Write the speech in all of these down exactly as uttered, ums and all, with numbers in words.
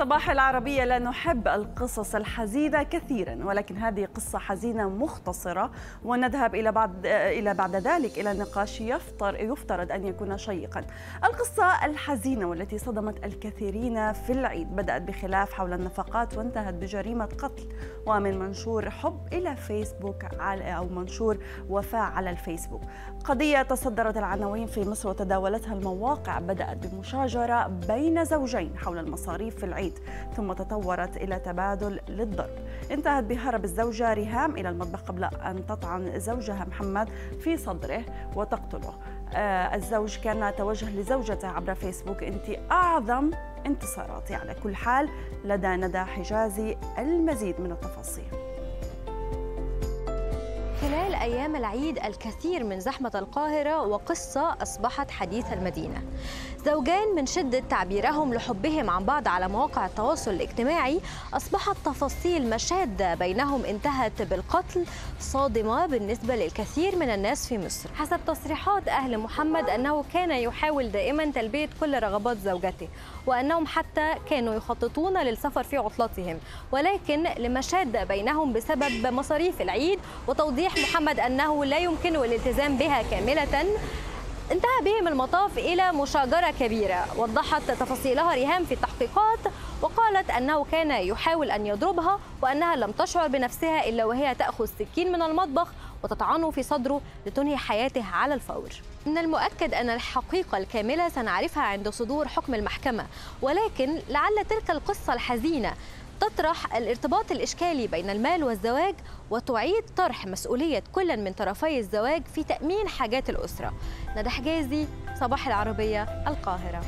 صباح العربية. لا نحب القصص الحزينة كثيرا، ولكن هذه قصة حزينة مختصرة، ونذهب إلى بعد إلى بعد ذلك إلى نقاش يفتر يفترض أن يكون شيقا. القصة الحزينة والتي صدمت الكثيرين في العيد بدأت بخلاف حول النفقات وانتهت بجريمة قتل، ومن منشور حب إلى فيسبوك أو منشور وفاة على الفيسبوك. قضية تصدرت العناوين في مصر وتداولتها المواقع، بدأت بمشاجرة بين زوجين حول المصاريف في العيد، ثم تطورت إلى تبادل للضرب. انتهت بهرب الزوجة ريهام إلى المطبخ قبل أن تطعن زوجها محمد في صدره وتقتله. آه الزوج كان توجه لزوجته عبر فيسبوك: أنت أعظم انتصاراتي. على كل حال، لدى ندى حجازي المزيد من التفاصيل. خلال أيام العيد الكثير من زحمة القاهرة، وقصة أصبحت حديث المدينة. زوجان من شدة تعبيرهم لحبهم عن بعض على مواقع التواصل الاجتماعي، أصبحت تفاصيل مشادة بينهم انتهت بالقتل صادمة بالنسبة للكثير من الناس في مصر. حسب تصريحات أهل محمد أنه كان يحاول دائما تلبية كل رغبات زوجته، وأنهم حتى كانوا يخططون للسفر في عطلتهم، ولكن لمشادة بينهم بسبب مصاريف العيد وتوضيح محمد أنه لا يمكنه الالتزام بها كاملة، انتهى بهم المطاف إلى مشاجرة كبيرة. وضحت تفاصيلها ريهام في التحقيقات، وقالت أنه كان يحاول أن يضربها، وأنها لم تشعر بنفسها إلا وهي تأخذ سكين من المطبخ وتطعنه في صدره لتنهي حياته على الفور. من المؤكد أن الحقيقة الكاملة سنعرفها عند صدور حكم المحكمة، ولكن لعل تلك القصة الحزينة تطرح الارتباط الإشكالي بين المال والزواج، وتعيد طرح مسؤولية كل من طرفي الزواج في تأمين حاجات الأسرة. ندى حجازي، صباح العربية، القاهرة.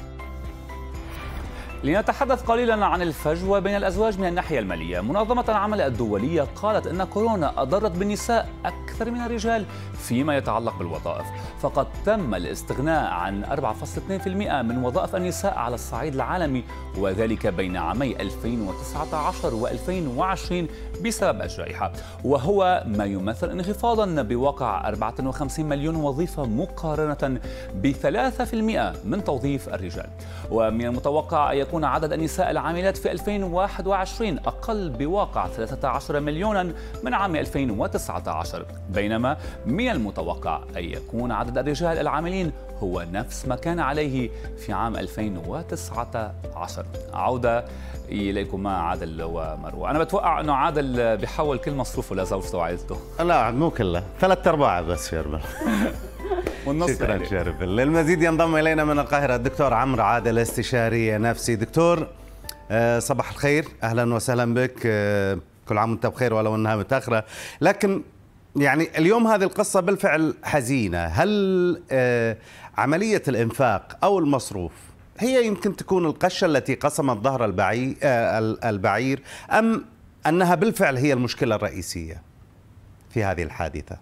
لنتحدث قليلا عن الفجوة بين الأزواج من الناحية المالية. منظمة العمل الدولية قالت أن كورونا أضرت بالنساء أكثر من الرجال فيما يتعلق بالوظائف، فقد تم الاستغناء عن أربعة فاصلة اثنين بالمئة من وظائف النساء على الصعيد العالمي، وذلك بين عامي ألفين وتسعة عشر وألفين وعشرين بسبب الجائحة، وهو ما يمثل انخفاضا بواقع أربعة وخمسين مليون وظيفة مقارنة ب ثلاثة بالمئة من توظيف الرجال. ومن المتوقع أن يكون عدد النساء العاملات في ألفين وواحد وعشرين أقل بواقع ثلاثة عشر مليونا من عام ألفين وتسعة عشر، بينما من المتوقع أن يكون عدد الرجال العاملين هو نفس ما كان عليه في عام ألفين وتسعة عشر. عودة إليكم مع عادل ومروة. أنا بتوقع أنه عادل بيحول كل مصروفه لزوجته وعائلته. لا، مو كله، ثلاث أرباع بس يا والنص. شكرا شرف. للمزيد ينضم إلينا من القاهرة الدكتور عمرو عادل، استشاري نفسي. دكتور صباح الخير، أهلا وسهلا بك. كل عام وأنت بخير ولو أنها متأخرة، لكن يعني اليوم هذه القصة بالفعل حزينة. هل عملية الإنفاق أو المصروف هي يمكن تكون القشة التي قسمت ظهر البعير، أم أنها بالفعل هي المشكلة الرئيسية في هذه الحادثة؟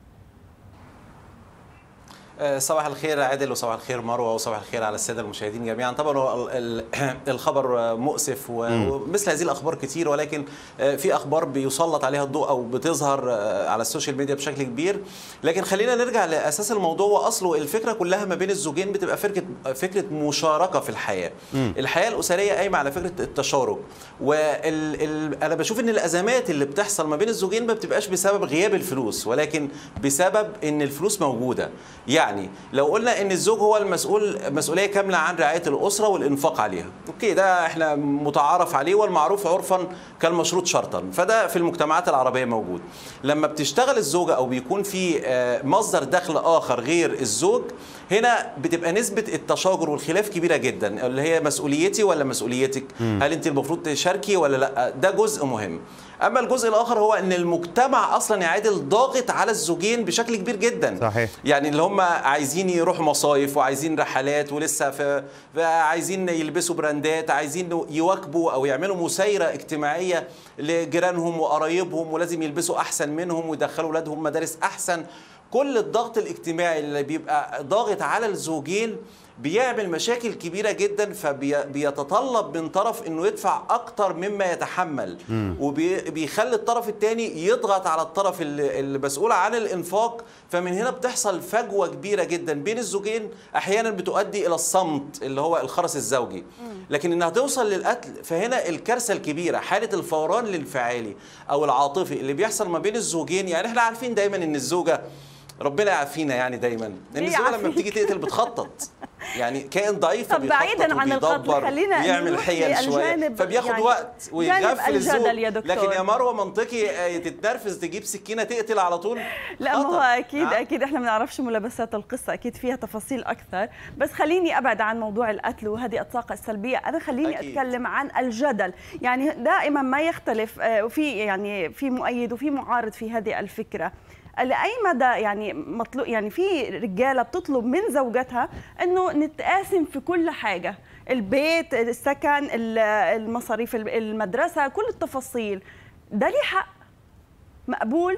صباح الخير عادل، وصباح الخير مروه، وصباح الخير على الساده المشاهدين جميعا. طبعا الخبر مؤسف، ومثل هذه الاخبار كتير، ولكن في اخبار بيسلط عليها الضوء او بتظهر على السوشيال ميديا بشكل كبير. لكن خلينا نرجع لاساس الموضوع واصله. الفكره كلها ما بين الزوجين بتبقى فكره فكره مشاركه في الحياه. م. الحياه الاسريه قايمه على فكره التشارك، وانا بشوف ان الازمات اللي بتحصل ما بين الزوجين ما بتبقاش بسبب غياب الفلوس، ولكن بسبب ان الفلوس موجوده. يعني يعني لو قلنا ان الزوج هو المسؤول مسؤوليه كامله عن رعايه الاسره والانفاق عليها، اوكي، ده احنا متعارف عليه والمعروف عرفا كالمشروط شرطا، فده في المجتمعات العربيه موجود. لما بتشتغل الزوجه او بيكون في مصدر دخل اخر غير الزوج، هنا بتبقى نسبه التشاجر والخلاف كبيره جدا، اللي هي مسؤوليتي ولا مسؤوليتك؟ هل انت المفروض تشاركي ولا لا؟ ده جزء مهم. اما الجزء الاخر هو ان المجتمع اصلا يعادل ضاغط على الزوجين بشكل كبير جدا. صحيح. يعني اللي هم عايزين يروحوا مصايف وعايزين رحلات ولسه في عايزين يلبسوا براندات، عايزين يواكبوا او يعملوا مسايره اجتماعيه لجيرانهم وقرايبهم، ولازم يلبسوا احسن منهم ويدخلوا اولادهم مدارس احسن. كل الضغط الاجتماعي اللي بيبقى ضاغط على الزوجين بيعمل مشاكل كبيرة جدا، فبيتطلب من طرف انه يدفع اكتر مما يتحمل، وبيخلي الطرف الثاني يضغط على الطرف اللي مسؤول عن الانفاق. فمن هنا بتحصل فجوة كبيرة جدا بين الزوجين، احيانا بتؤدي الى الصمت اللي هو الخرس الزوجي. لكن انها توصل للقتل، فهنا الكارثة الكبيرة حالة الفوران الانفعالي او العاطفي اللي بيحصل ما بين الزوجين. يعني احنا عارفين دايما ان الزوجة، ربنا يعافينا يعني دايما، ان الزوجه لما بتيجي تقتل بتخطط، يعني كائن ضعيف. طب بعيدا عن القتل خلينا يعمل حيل شويه، فبياخد يعني وقت ويغفل الزوج. لكن يا مروه منطقي تتنرفز تجيب سكينه تقتل على طول؟ لا ما هو اكيد ها؟ اكيد احنا ما بنعرفش ملابسات القصه، اكيد فيها تفاصيل اكثر، بس خليني ابعد عن موضوع القتل وهذه الطاقه السلبيه. انا خليني أكيد. اتكلم عن الجدل، يعني دائما ما يختلف، وفي يعني في مؤيد وفي معارض في هذه الفكره. لأي مدى يعني مطلوب، يعني في رجالة بتطلب من زوجتها إنه نتقاسم في كل حاجة، البيت، السكن، المصاريف، المدرسة، كل التفاصيل، ده ليه حق مقبول؟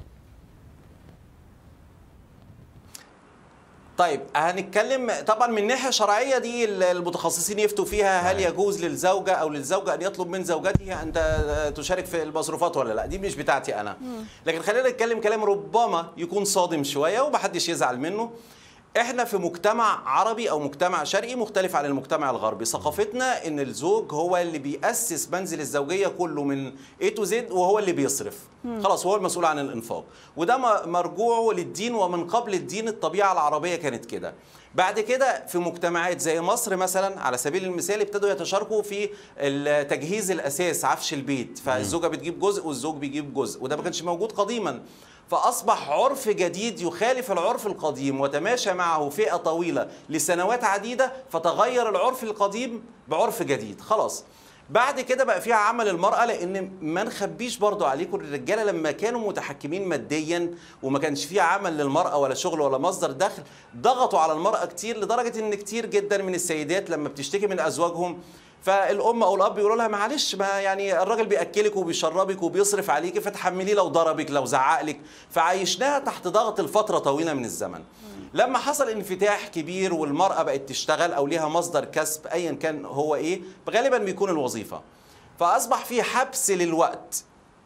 طيب هنتكلم طبعا من ناحيه شرعيه، دي المتخصصين يفتوا فيها، هل يجوز للزوجه او للزوجه ان يطلب من زوجته ان تشارك في المصروفات ولا لا؟ دي مش بتاعتي انا، لكن خلينا نتكلم كلام ربما يكون صادم شويه ومحدش يزعل منه. احنا في مجتمع عربي او مجتمع شرقي مختلف عن المجتمع الغربي. ثقافتنا ان الزوج هو اللي بيأسس منزل الزوجيه كله من A to Z، وهو اللي بيصرف، خلاص هو المسؤول عن الانفاق، وده مرجوعه للدين، ومن قبل الدين الطبيعه العربيه كانت كده. بعد كده في مجتمعات زي مصر مثلا على سبيل المثال ابتدوا يتشاركوا في تجهيز الاساس، عفش البيت، فالزوجه بتجيب جزء والزوج بيجيب جزء، وده ما كانش موجود قديما. فأصبح عرف جديد يخالف العرف القديم، وتماشى معه فئة طويلة لسنوات عديدة، فتغير العرف القديم بعرف جديد. خلاص بعد كده بقى فيها عمل المرأة، لأن ما نخبيش برضو عليكم، الرجالة لما كانوا متحكمين ماديا وما كانش فيها عمل للمرأة ولا شغل ولا مصدر دخل، ضغطوا على المرأة كتير، لدرجة إن كتير جدا من السيدات لما بتشتكي من أزواجهم، فالام او الاب يقولوا لها معلش، ما يعني الراجل بياكلك وبيشربك وبيصرف عليكي، فتحمليه لو ضربك لو زعق لك. فعايشناها تحت ضغط لفتره طويله من الزمن. لما حصل انفتاح كبير والمراه بقت تشتغل او ليها مصدر كسب ايا كان هو ايه، غالبا بيكون الوظيفه، فاصبح في حبس للوقت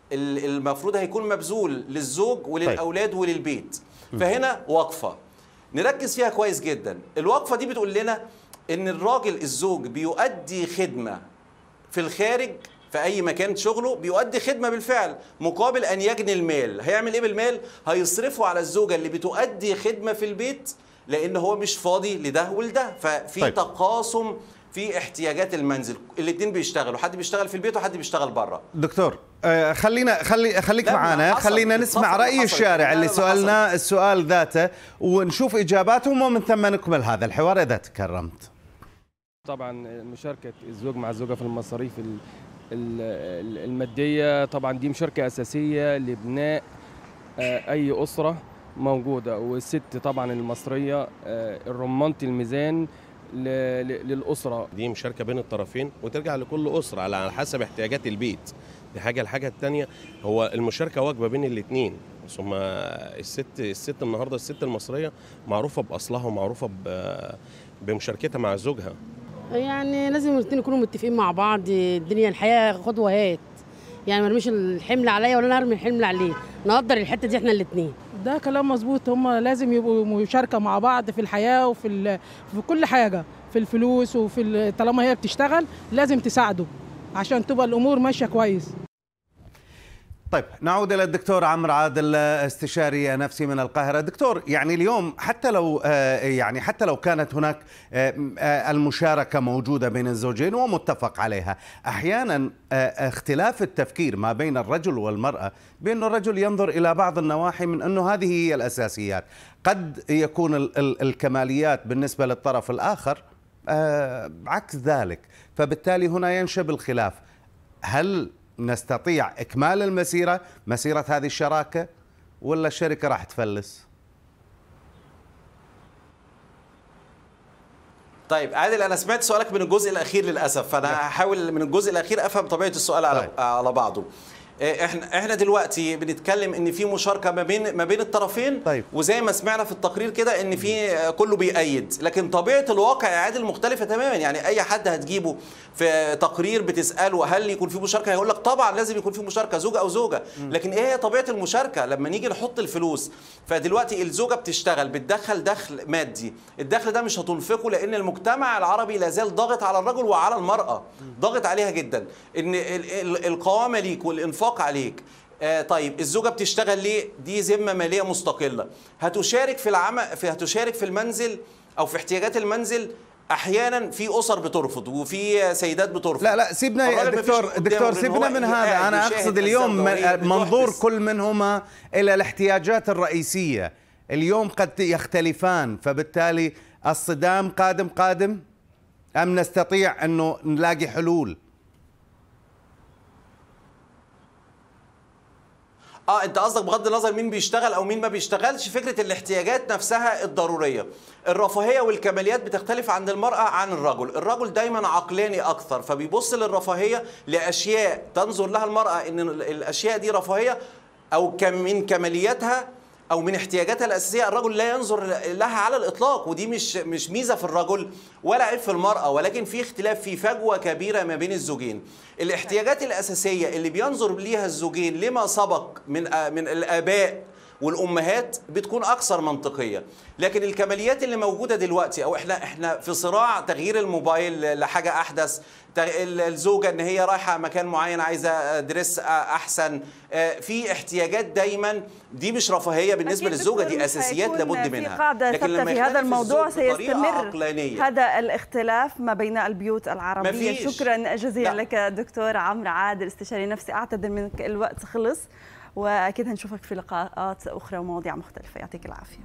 المفروض هيكون مبذول للزوج وللاولاد وللبيت. فهنا وقفه نركز فيها كويس جدا. الوقفه دي بتقول لنا إن الراجل الزوج بيؤدي خدمة في الخارج في أي مكان شغله، بيؤدي خدمة بالفعل مقابل أن يجني المال. هيعمل إيه بالمال؟ هيصرفه على الزوجة اللي بتؤدي خدمة في البيت، لأن هو مش فاضي لده ولده، ففي طيب. تقاسم في احتياجات المنزل، الاثنين بيشتغلوا، حد بيشتغل في البيت وحد بيشتغل بره. دكتور آه خلينا خلي خليك معنا، خلينا نسمع رأي الشارع اللي سألنا السؤال ذاته ونشوف إجاباتهم، ومن ثم نكمل هذا الحوار إذا تكرمت. طبعا مشاركة الزوج مع الزوجة في المصاريف المادية طبعا دي مشاركة أساسية لبناء أي أسرة موجودة، والست طبعا المصرية الرمانة الميزان للأسرة. دي مشاركة بين الطرفين وترجع لكل أسرة على حسب احتياجات البيت، دي حاجة. الحاجة الثانية هو المشاركة واجبة بين الاثنين، ثم الست الست النهارده الست المصرية معروفة بأصلها ومعروفة بمشاركتها مع زوجها. يعني لازم الاثنين يكونوا متفقين مع بعض، الدنيا الحياه خد وهات، يعني ما ارميش الحمل عليا ولا انا ارمي الحمل عليه، نقدر الحته دي احنا الاثنين. ده كلام مظبوط، هم لازم يبقوا مشاركه مع بعض في الحياه وفي في كل حاجه، في الفلوس وفي طالما هي بتشتغل لازم تساعده عشان تبقى الامور ماشيه كويس. طيب نعود إلى الدكتور عمرو عادل، استشاري نفسي من القاهرة. دكتور، يعني اليوم حتى لو يعني حتى لو كانت هناك المشاركة موجودة بين الزوجين ومتفق عليها، أحيانا اختلاف التفكير ما بين الرجل والمرأة، بأن الرجل ينظر إلى بعض النواحي من أنه هذه هي الأساسيات، قد يكون الكماليات بالنسبة للطرف الآخر عكس ذلك، فبالتالي هنا ينشب الخلاف. هل نستطيع إكمال المسيرة مسيرة هذه الشراكة ولا الشركة راح تفلس؟ طيب عادل، أنا سمعت سؤالك من الجزء الأخير للأسف، فأنا هحاول من الجزء الأخير أفهم طبيعة السؤال على, طيب. على بعضه. احنا احنا دلوقتي بنتكلم ان في مشاركه ما بين ما بين الطرفين. طيب. وزي ما سمعنا في التقرير كده ان في كله بيأيد، لكن طبيعه الواقع يا عادل مختلفه تماما. يعني اي حد هتجيبه في تقرير بتساله هل يكون في مشاركه هيقول لك طبعا لازم يكون في مشاركه زوجه او زوجه، لكن ايه هي طبيعه المشاركه لما نيجي نحط الفلوس؟ فدلوقتي الزوجه بتشتغل بتدخل دخل مادي، الدخل ده مش هتنفقه لان المجتمع العربي لا زال ضاغط على الرجل وعلى المراه، ضاغط عليها جدا ان القوامه ليك والانفاق عليك. آه طيب الزوجه بتشتغل ليه؟ دي ذمه ماليه مستقله، هتشارك في العمل في هتشارك في المنزل او في احتياجات المنزل. احيانا في اسر بترفض وفي سيدات بترفض. لا لا سيبنا يا دكتور دكتور سيبنا من هذا. انا اقصد اليوم منظور كل منهما الى الاحتياجات الرئيسيه، اليوم قد يختلفان، فبالتالي الصدام قادم قادم ام نستطيع انه نلاقي حلول؟ اه انت قصدك بغض النظر مين بيشتغل او مين ما بيشتغلش، فكره الاحتياجات نفسها الضروريه. الرفاهيه والكماليات بتختلف عند المراه عن الرجل، الرجل دايما عقلاني اكثر فبيبص للرفاهيه لاشياء تنظر لها المراه ان الاشياء دي رفاهيه او من كمالياتها او من احتياجاتها الاساسيه، الرجل لا ينظر لها على الاطلاق، ودي مش مش ميزه في الرجل ولا عيب في المراه، ولكن في اختلاف، في فجوه كبيره ما بين الزوجين. الاحتياجات الاساسيه اللي بينظر ليها الزوجين لما سبق من من الاباء والامهات بتكون اكثر منطقيه، لكن الكماليات اللي موجوده دلوقتي او احنا احنا في صراع تغيير الموبايل لحاجه احدث، الزوجه ان هي رايحه مكان معين عايزه دريس احسن، في احتياجات دايما دي مش رفاهيه بالنسبه للزوجه، دي اساسيات لابد منها. في قاعده ثابته في هذا الموضوع سيستمر هذا الاختلاف ما بين البيوت العربيه. مفيش. شكرا جزيلا لك دكتور عمرو عادل استشاري نفسي، اعتذر منك الوقت خلص، واكيد هنشوفك في لقاءات اخرى ومواضيع مختلفه. يعطيك العافيه.